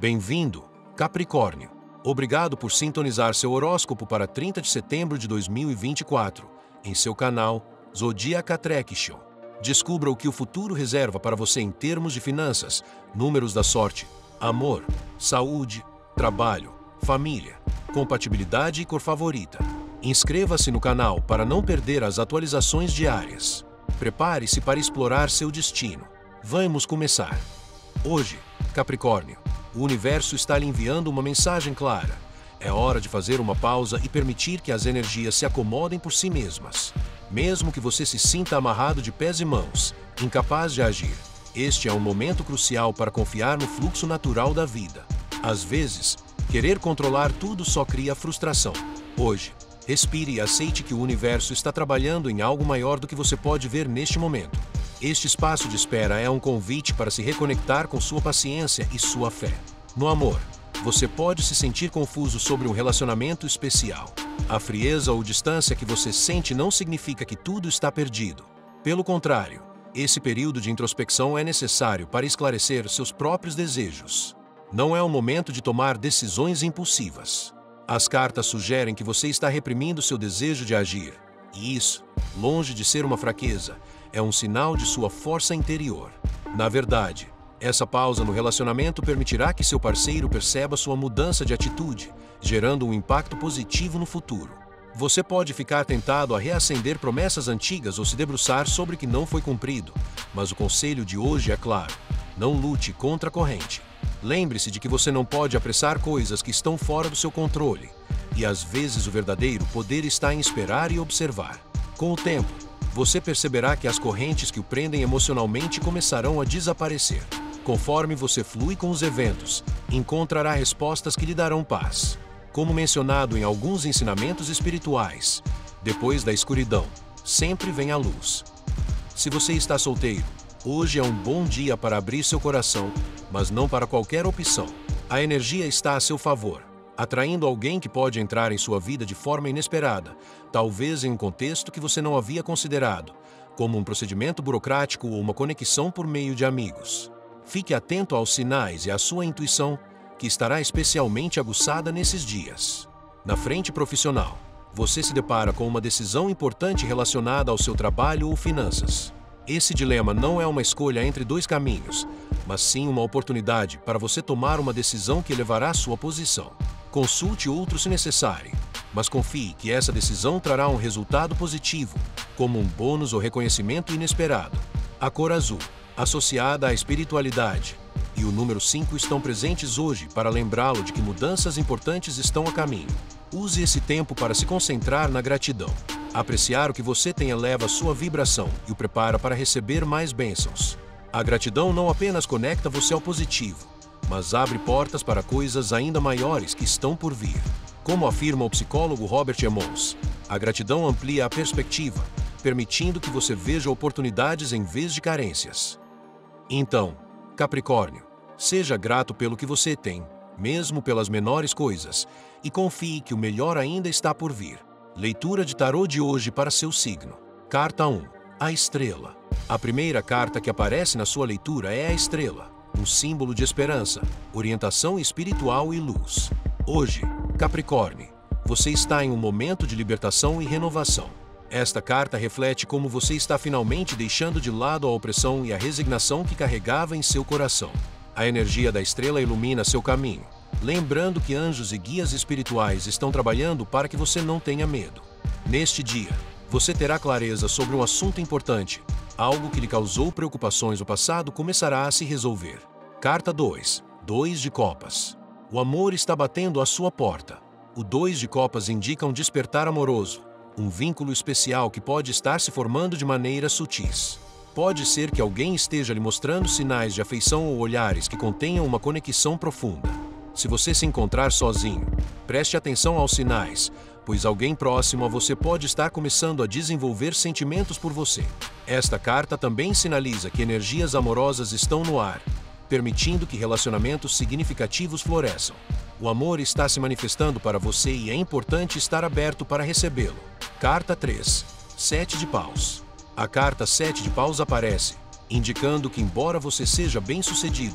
Bem-vindo, Capricórnio. Obrigado por sintonizar seu horóscopo para 30 de setembro de 2024, em seu canal Zodiac Attraction. Descubra o que o futuro reserva para você em termos de finanças, números da sorte, amor, saúde, trabalho, família, compatibilidade e cor favorita. Inscreva-se no canal para não perder as atualizações diárias. Prepare-se para explorar seu destino. Vamos começar. Hoje, Capricórnio, o universo está lhe enviando uma mensagem clara. É hora de fazer uma pausa e permitir que as energias se acomodem por si mesmas. Mesmo que você se sinta amarrado de pés e mãos, incapaz de agir, este é um momento crucial para confiar no fluxo natural da vida. Às vezes, querer controlar tudo só cria frustração. Hoje, respire e aceite que o universo está trabalhando em algo maior do que você pode ver neste momento. Este espaço de espera é um convite para se reconectar com sua paciência e sua fé. No amor, você pode se sentir confuso sobre um relacionamento especial. A frieza ou distância que você sente não significa que tudo está perdido. Pelo contrário, esse período de introspecção é necessário para esclarecer seus próprios desejos. Não é o momento de tomar decisões impulsivas. As cartas sugerem que você está reprimindo seu desejo de agir, e isso, longe de ser uma fraqueza, é um sinal de sua força interior. Na verdade, essa pausa no relacionamento permitirá que seu parceiro perceba sua mudança de atitude, gerando um impacto positivo no futuro. Você pode ficar tentado a reacender promessas antigas ou se debruçar sobre o que não foi cumprido, mas o conselho de hoje é claro: não lute contra a corrente. Lembre-se de que você não pode apressar coisas que estão fora do seu controle, e às vezes o verdadeiro poder está em esperar e observar. Com o tempo, você perceberá que as correntes que o prendem emocionalmente começarão a desaparecer. Conforme você flui com os eventos, encontrará respostas que lhe darão paz. Como mencionado em alguns ensinamentos espirituais, depois da escuridão, sempre vem a luz. Se você está solteiro, hoje é um bom dia para abrir seu coração, mas não para qualquer opção. A energia está a seu favor, atraindo alguém que pode entrar em sua vida de forma inesperada, talvez em um contexto que você não havia considerado, como um procedimento burocrático ou uma conexão por meio de amigos. Fique atento aos sinais e à sua intuição, que estará especialmente aguçada nesses dias. Na frente profissional, você se depara com uma decisão importante relacionada ao seu trabalho ou finanças. Esse dilema não é uma escolha entre dois caminhos, mas sim uma oportunidade para você tomar uma decisão que elevará sua posição. Consulte outro se necessário, mas confie que essa decisão trará um resultado positivo, como um bônus ou reconhecimento inesperado. A cor azul, associada à espiritualidade, e o número 5 estão presentes hoje para lembrá-lo de que mudanças importantes estão a caminho. Use esse tempo para se concentrar na gratidão. Apreciar o que você tem eleva sua vibração e o prepara para receber mais bênçãos. A gratidão não apenas conecta você ao positivo, mas abre portas para coisas ainda maiores que estão por vir. Como afirma o psicólogo Robert Emmons, a gratidão amplia a perspectiva, permitindo que você veja oportunidades em vez de carências. Então, Capricórnio, seja grato pelo que você tem, mesmo pelas menores coisas, e confie que o melhor ainda está por vir. Leitura de tarô de hoje para seu signo. Carta 1. A Estrela. A primeira carta que aparece na sua leitura é a estrela, um símbolo de esperança, orientação espiritual e luz. Hoje, Capricórnio, você está em um momento de libertação e renovação. Esta carta reflete como você está finalmente deixando de lado a opressão e a resignação que carregava em seu coração. A energia da estrela ilumina seu caminho, lembrando que anjos e guias espirituais estão trabalhando para que você não tenha medo. Neste dia, você terá clareza sobre um assunto importante. Algo que lhe causou preocupações no passado começará a se resolver. Carta 2. 2 de Copas. O amor está batendo à sua porta. O 2 de Copas indica um despertar amoroso, um vínculo especial que pode estar se formando de maneiras sutis. Pode ser que alguém esteja lhe mostrando sinais de afeição ou olhares que contenham uma conexão profunda. Se você se encontrar sozinho, preste atenção aos sinais, pois alguém próximo a você pode estar começando a desenvolver sentimentos por você. Esta carta também sinaliza que energias amorosas estão no ar, permitindo que relacionamentos significativos floresçam. O amor está se manifestando para você e é importante estar aberto para recebê-lo. Carta 3. 7 de Paus. A carta 7 de Paus aparece, indicando que, embora você seja bem-sucedido,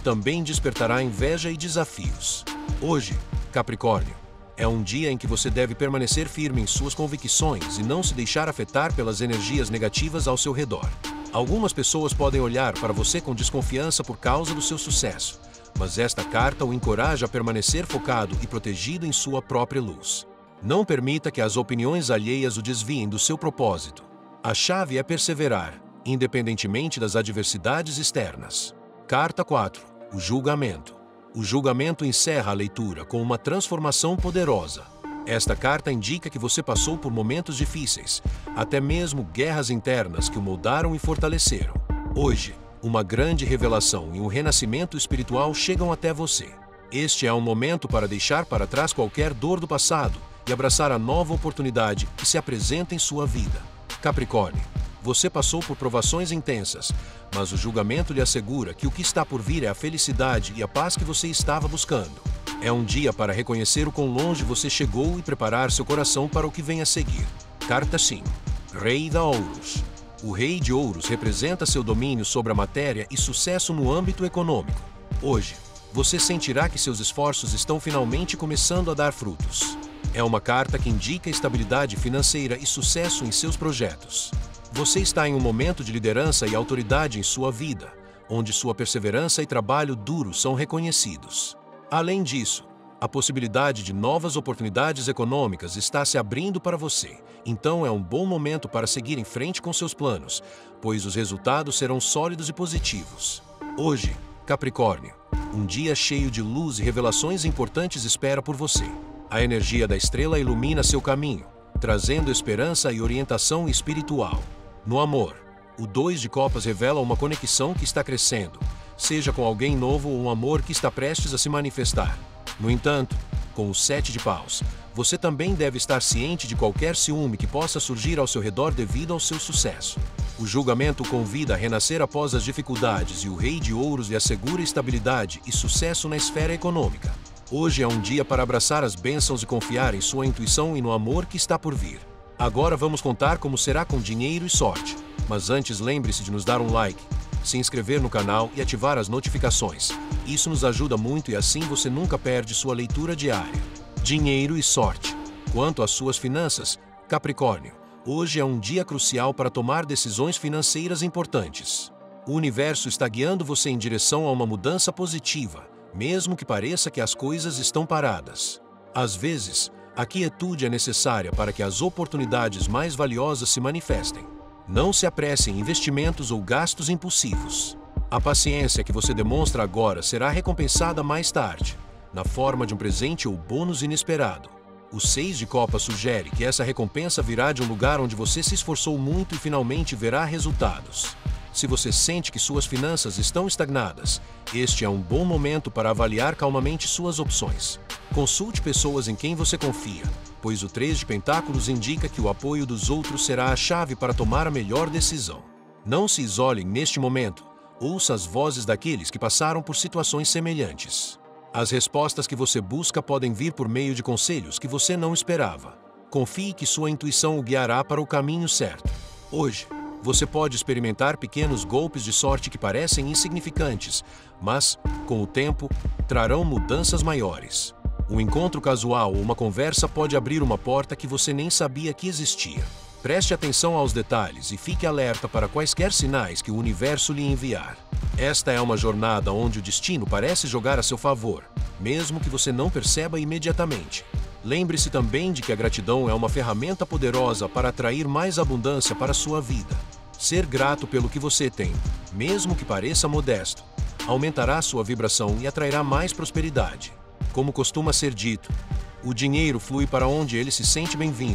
também despertará inveja e desafios. Hoje, Capricórnio, é um dia em que você deve permanecer firme em suas convicções e não se deixar afetar pelas energias negativas ao seu redor. Algumas pessoas podem olhar para você com desconfiança por causa do seu sucesso, mas esta carta o encoraja a permanecer focado e protegido em sua própria luz. Não permita que as opiniões alheias o desviem do seu propósito. A chave é perseverar, independentemente das adversidades externas. Carta 4. O julgamento. O julgamento encerra a leitura com uma transformação poderosa. Esta carta indica que você passou por momentos difíceis, até mesmo guerras internas que o moldaram e fortaleceram. Hoje, uma grande revelação e um renascimento espiritual chegam até você. Este é um momento para deixar para trás qualquer dor do passado e abraçar a nova oportunidade que se apresenta em sua vida. Capricórnio, você passou por provações intensas, mas o julgamento lhe assegura que o que está por vir é a felicidade e a paz que você estava buscando. É um dia para reconhecer o quão longe você chegou e preparar seu coração para o que vem a seguir. Carta 5. Rei da Ouros. O Rei de Ouros representa seu domínio sobre a matéria e sucesso no âmbito econômico. Hoje, você sentirá que seus esforços estão finalmente começando a dar frutos. É uma carta que indica estabilidade financeira e sucesso em seus projetos. Você está em um momento de liderança e autoridade em sua vida, onde sua perseverança e trabalho duro são reconhecidos. Além disso, a possibilidade de novas oportunidades econômicas está se abrindo para você, então é um bom momento para seguir em frente com seus planos, pois os resultados serão sólidos e positivos. Hoje, Capricórnio, um dia cheio de luz e revelações importantes espera por você. A energia da estrela ilumina seu caminho, trazendo esperança e orientação espiritual. No amor, o 2 de copas revela uma conexão que está crescendo, seja com alguém novo ou um amor que está prestes a se manifestar. No entanto, com o 7 de paus, você também deve estar ciente de qualquer ciúme que possa surgir ao seu redor devido ao seu sucesso. O julgamento o convida a renascer após as dificuldades e o Rei de Ouros lhe assegura estabilidade e sucesso na esfera econômica. Hoje é um dia para abraçar as bênçãos e confiar em sua intuição e no amor que está por vir. Agora vamos contar como será com dinheiro e sorte. Mas antes lembre-se de nos dar um like, se inscrever no canal e ativar as notificações. Isso nos ajuda muito e assim você nunca perde sua leitura diária. Dinheiro e sorte. Quanto às suas finanças, Capricórnio, hoje é um dia crucial para tomar decisões financeiras importantes. O universo está guiando você em direção a uma mudança positiva, mesmo que pareça que as coisas estão paradas. Às vezes, a quietude é necessária para que as oportunidades mais valiosas se manifestem. Não se apresse em investimentos ou gastos impulsivos. A paciência que você demonstra agora será recompensada mais tarde, na forma de um presente ou bônus inesperado. O 6 de copas sugere que essa recompensa virá de um lugar onde você se esforçou muito e finalmente verá resultados. Se você sente que suas finanças estão estagnadas, este é um bom momento para avaliar calmamente suas opções. Consulte pessoas em quem você confia, pois o 3 de pentáculos indica que o apoio dos outros será a chave para tomar a melhor decisão. Não se isole neste momento, ouça as vozes daqueles que passaram por situações semelhantes. As respostas que você busca podem vir por meio de conselhos que você não esperava. Confie que sua intuição o guiará para o caminho certo. Hoje, você pode experimentar pequenos golpes de sorte que parecem insignificantes, mas, com o tempo, trarão mudanças maiores. Um encontro casual ou uma conversa pode abrir uma porta que você nem sabia que existia. Preste atenção aos detalhes e fique alerta para quaisquer sinais que o universo lhe enviar. Esta é uma jornada onde o destino parece jogar a seu favor, mesmo que você não perceba imediatamente. Lembre-se também de que a gratidão é uma ferramenta poderosa para atrair mais abundância para a sua vida. Ser grato pelo que você tem, mesmo que pareça modesto, aumentará sua vibração e atrairá mais prosperidade. Como costuma ser dito, o dinheiro flui para onde ele se sente bem-vindo.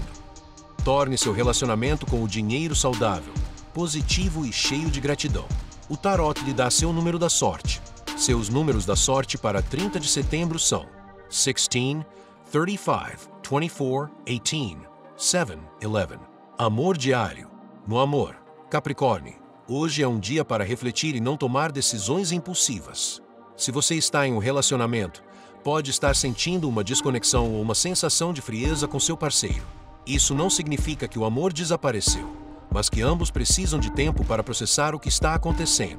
Torne seu relacionamento com o dinheiro saudável, positivo e cheio de gratidão. O tarot lhe dá seu número da sorte. Seus números da sorte para 30 de setembro são 16, 35, 24, 18, 7, 11. Amor diário. No amor, Capricórnio, hoje é um dia para refletir e não tomar decisões impulsivas. Se você está em um relacionamento, pode estar sentindo uma desconexão ou uma sensação de frieza com seu parceiro. Isso não significa que o amor desapareceu, mas que ambos precisam de tempo para processar o que está acontecendo.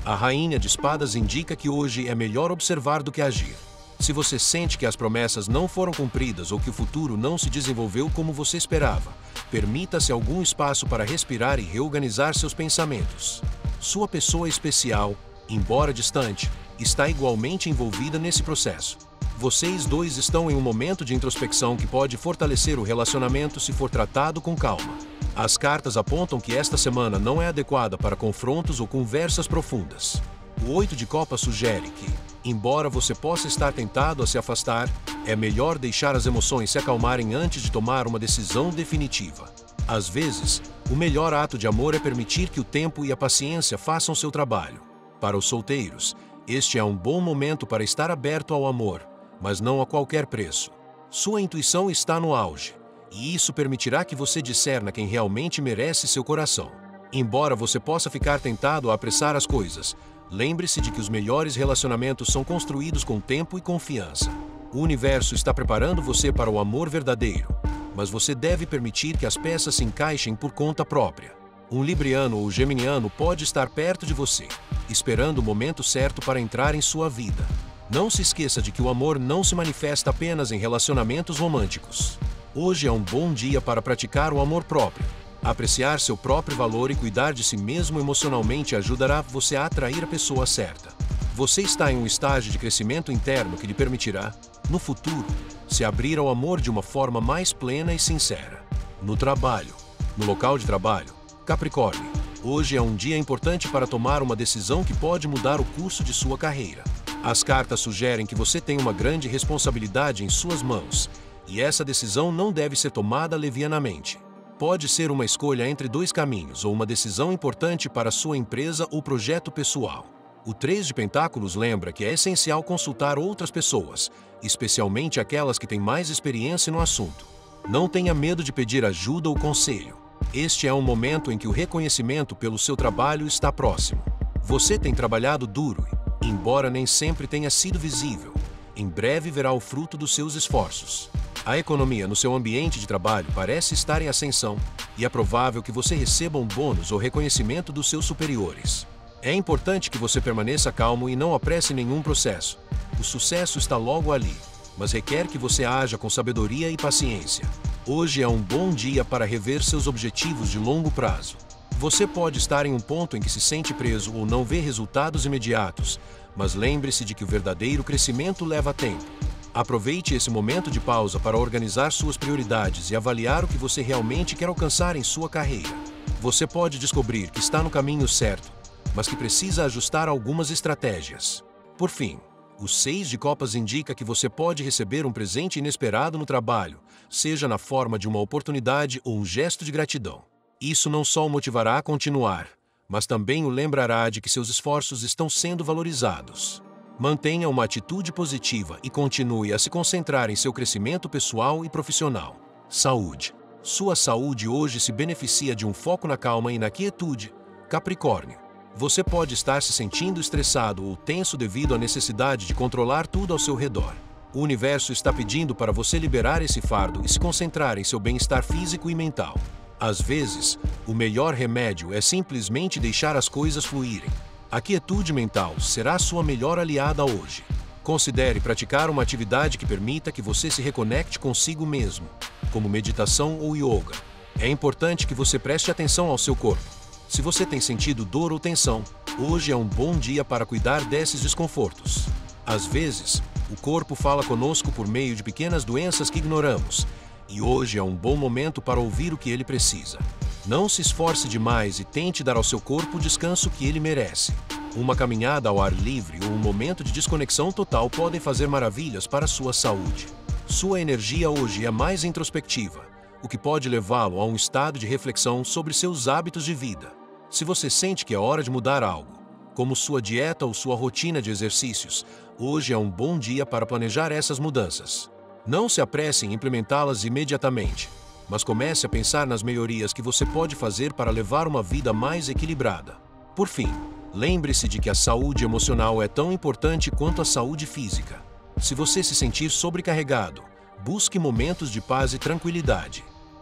A Rainha de Espadas indica que hoje é melhor observar do que agir. Se você sente que as promessas não foram cumpridas ou que o futuro não se desenvolveu como você esperava, permita-se algum espaço para respirar e reorganizar seus pensamentos. Sua pessoa especial, embora distante, está igualmente envolvida nesse processo. Vocês dois estão em um momento de introspecção que pode fortalecer o relacionamento se for tratado com calma. As cartas apontam que esta semana não é adequada para confrontos ou conversas profundas. O 8 de Copas sugere que, embora você possa estar tentado a se afastar, é melhor deixar as emoções se acalmarem antes de tomar uma decisão definitiva. Às vezes, o melhor ato de amor é permitir que o tempo e a paciência façam seu trabalho. Para os solteiros, este é um bom momento para estar aberto ao amor, mas não a qualquer preço. Sua intuição está no auge, e isso permitirá que você discerna quem realmente merece seu coração. Embora você possa ficar tentado a apressar as coisas, lembre-se de que os melhores relacionamentos são construídos com tempo e confiança. O universo está preparando você para o amor verdadeiro, mas você deve permitir que as peças se encaixem por conta própria. Um libriano ou geminiano pode estar perto de você, esperando o momento certo para entrar em sua vida. Não se esqueça de que o amor não se manifesta apenas em relacionamentos românticos. Hoje é um bom dia para praticar o amor próprio. Apreciar seu próprio valor e cuidar de si mesmo emocionalmente ajudará você a atrair a pessoa certa. Você está em um estágio de crescimento interno que lhe permitirá, no futuro, se abrir ao amor de uma forma mais plena e sincera. No trabalho. No local de trabalho, Capricórnio, hoje é um dia importante para tomar uma decisão que pode mudar o curso de sua carreira. As cartas sugerem que você tem uma grande responsabilidade em suas mãos, e essa decisão não deve ser tomada levianamente. Pode ser uma escolha entre dois caminhos ou uma decisão importante para sua empresa ou projeto pessoal. O 3 de Pentáculos lembra que é essencial consultar outras pessoas, especialmente aquelas que têm mais experiência no assunto. Não tenha medo de pedir ajuda ou conselho. Este é um momento em que o reconhecimento pelo seu trabalho está próximo. Você tem trabalhado duro e, embora nem sempre tenha sido visível, em breve verá o fruto dos seus esforços. A economia no seu ambiente de trabalho parece estar em ascensão e é provável que você receba um bônus ou reconhecimento dos seus superiores. É importante que você permaneça calmo e não apresse nenhum processo. O sucesso está logo ali, mas requer que você haja com sabedoria e paciência. Hoje é um bom dia para rever seus objetivos de longo prazo. Você pode estar em um ponto em que se sente preso ou não vê resultados imediatos, mas lembre-se de que o verdadeiro crescimento leva tempo. Aproveite esse momento de pausa para organizar suas prioridades e avaliar o que você realmente quer alcançar em sua carreira. Você pode descobrir que está no caminho certo, mas que precisa ajustar algumas estratégias. Por fim, o 6 de Copas indica que você pode receber um presente inesperado no trabalho, seja na forma de uma oportunidade ou um gesto de gratidão. Isso não só o motivará a continuar, mas também o lembrará de que seus esforços estão sendo valorizados. Mantenha uma atitude positiva e continue a se concentrar em seu crescimento pessoal e profissional. Saúde. Sua saúde hoje se beneficia de um foco na calma e na quietude. Capricórnio. Você pode estar se sentindo estressado ou tenso devido à necessidade de controlar tudo ao seu redor. O universo está pedindo para você liberar esse fardo e se concentrar em seu bem-estar físico e mental. Às vezes, o melhor remédio é simplesmente deixar as coisas fluírem. A quietude mental será sua melhor aliada hoje. Considere praticar uma atividade que permita que você se reconecte consigo mesmo, como meditação ou yoga. É importante que você preste atenção ao seu corpo. Se você tem sentido dor ou tensão, hoje é um bom dia para cuidar desses desconfortos. Às vezes, o corpo fala conosco por meio de pequenas doenças que ignoramos, e hoje é um bom momento para ouvir o que ele precisa. Não se esforce demais e tente dar ao seu corpo o descanso que ele merece. Uma caminhada ao ar livre ou um momento de desconexão total podem fazer maravilhas para a sua saúde. Sua energia hoje é mais introspectiva, o que pode levá-lo a um estado de reflexão sobre seus hábitos de vida. Se você sente que é hora de mudar algo, como sua dieta ou sua rotina de exercícios, hoje é um bom dia para planejar essas mudanças. Não se apresse em implementá-las imediatamente, mas comece a pensar nas melhorias que você pode fazer para levar uma vida mais equilibrada. Por fim, lembre-se de que a saúde emocional é tão importante quanto a saúde física. Se você se sentir sobrecarregado, busque momentos de paz e tranquilidade.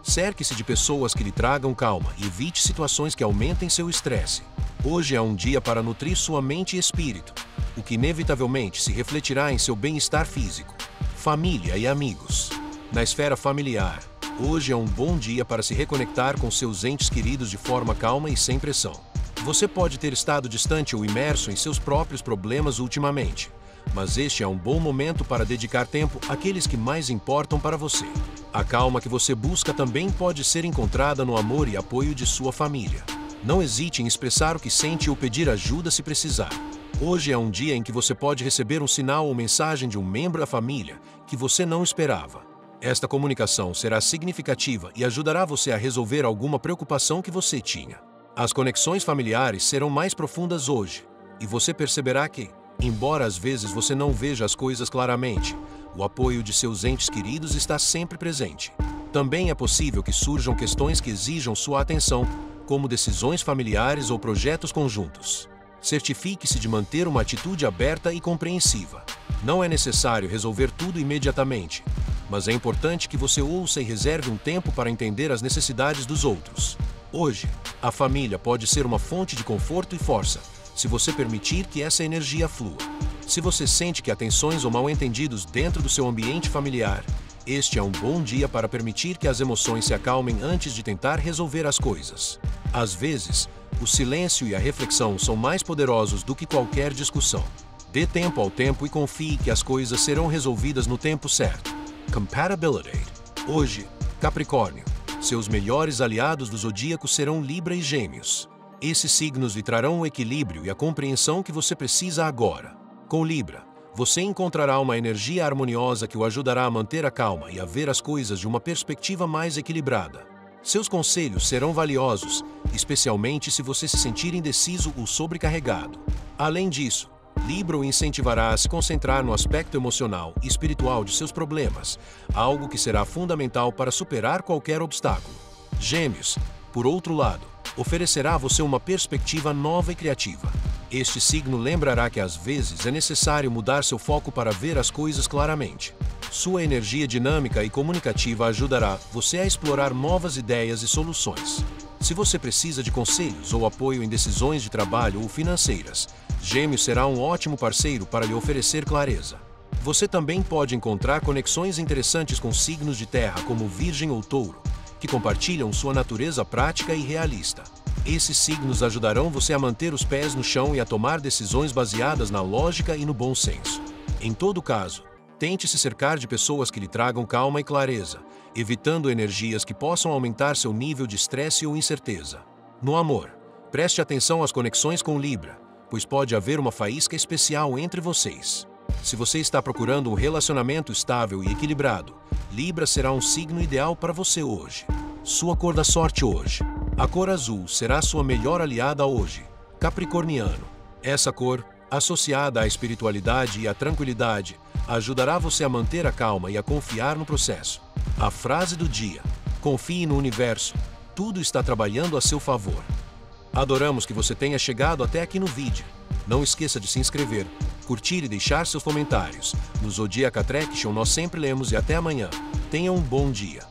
Cerque-se de pessoas que lhe tragam calma e evite situações que aumentem seu estresse. Hoje é um dia para nutrir sua mente e espírito, o que inevitavelmente se refletirá em seu bem-estar físico, família e amigos. Na esfera familiar, hoje é um bom dia para se reconectar com seus entes queridos de forma calma e sem pressão. Você pode ter estado distante ou imerso em seus próprios problemas ultimamente, mas este é um bom momento para dedicar tempo àqueles que mais importam para você. A calma que você busca também pode ser encontrada no amor e apoio de sua família. Não hesite em expressar o que sente ou pedir ajuda se precisar. Hoje é um dia em que você pode receber um sinal ou mensagem de um membro da família que você não esperava. Esta comunicação será significativa e ajudará você a resolver alguma preocupação que você tinha. As conexões familiares serão mais profundas hoje, e você perceberá que, embora às vezes você não veja as coisas claramente, o apoio de seus entes queridos está sempre presente. Também é possível que surjam questões que exijam sua atenção, como decisões familiares ou projetos conjuntos. Certifique-se de manter uma atitude aberta e compreensiva. Não é necessário resolver tudo imediatamente, mas é importante que você ouça e reserve um tempo para entender as necessidades dos outros. Hoje, a família pode ser uma fonte de conforto e força, se você permitir que essa energia flua. Se você sente que há tensões ou mal-entendidos dentro do seu ambiente familiar, este é um bom dia para permitir que as emoções se acalmem antes de tentar resolver as coisas. Às vezes, o silêncio e a reflexão são mais poderosos do que qualquer discussão. Dê tempo ao tempo e confie que as coisas serão resolvidas no tempo certo. Compatibility. Hoje, Capricórnio, seus melhores aliados do zodíaco serão Libra e Gêmeos. Esses signos lhe trarão o equilíbrio e a compreensão que você precisa agora. Com Libra, você encontrará uma energia harmoniosa que o ajudará a manter a calma e a ver as coisas de uma perspectiva mais equilibrada. Seus conselhos serão valiosos, especialmente se você se sentir indeciso ou sobrecarregado. Além disso, Libra o incentivará a se concentrar no aspecto emocional e espiritual de seus problemas, algo que será fundamental para superar qualquer obstáculo. Gêmeos, por outro lado, oferecerá a você uma perspectiva nova e criativa. Este signo lembrará que às vezes é necessário mudar seu foco para ver as coisas claramente. Sua energia dinâmica e comunicativa ajudará você a explorar novas ideias e soluções. Se você precisa de conselhos ou apoio em decisões de trabalho ou financeiras, Gêmeos será um ótimo parceiro para lhe oferecer clareza. Você também pode encontrar conexões interessantes com signos de terra como Virgem ou Touro, que compartilham sua natureza prática e realista. Esses signos ajudarão você a manter os pés no chão e a tomar decisões baseadas na lógica e no bom senso. Em todo caso, tente se cercar de pessoas que lhe tragam calma e clareza, evitando energias que possam aumentar seu nível de estresse ou incerteza. No amor, preste atenção às conexões com Libra, pois pode haver uma faísca especial entre vocês. Se você está procurando um relacionamento estável e equilibrado, Libra será um signo ideal para você hoje. Sua cor da sorte hoje. A cor azul será sua melhor aliada hoje. Capricorniano. Essa cor, associada à espiritualidade e à tranquilidade, ajudará você a manter a calma e a confiar no processo. A frase do dia: confie no universo, tudo está trabalhando a seu favor. Adoramos que você tenha chegado até aqui no vídeo. Não esqueça de se inscrever, curtir e deixar seus comentários. No Zodiac Attraction nós sempre lemos e até amanhã. Tenha um bom dia.